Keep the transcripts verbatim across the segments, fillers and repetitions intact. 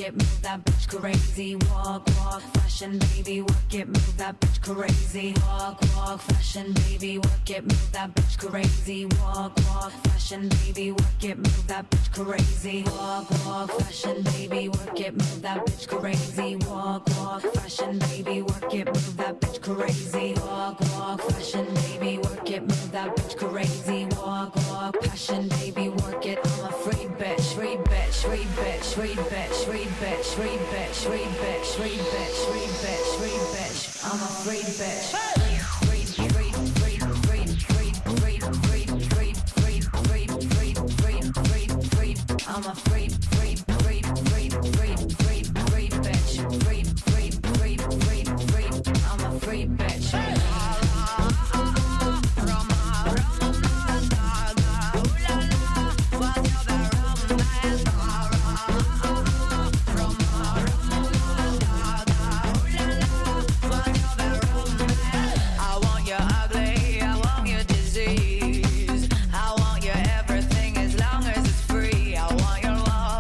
it, move that bitch crazy. Walk, walk, fashion, baby, work it, move that bitch crazy. Walk, walk, fashion, baby, work it, move that bitch crazy. Walk, walk, fashion, baby, work it, move that bitch crazy. Walk, walk, fashion, baby, work it, move that bitch crazy. Walk, walk, fashion, baby, work it, move that bitch crazy. Walk, walk, fashion, baby, work it, move that bitch crazy. Walk, walk, passion, baby, work it. I'm a free bitch, free bitch, free bitch, free bitch, free bitch, free bitch, free bitch, free bitch, free bitch, free bitch. I'm a free bitch. Free, free, free, free, free, free, free, free, free, free, free, free, free, free, free. I'm a free, free, free, free, free, free, free bitch. Free, free, free, free, free. I'm a free bitch. I want your everything as long as it's free. I want your love.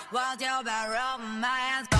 What's your bad romance?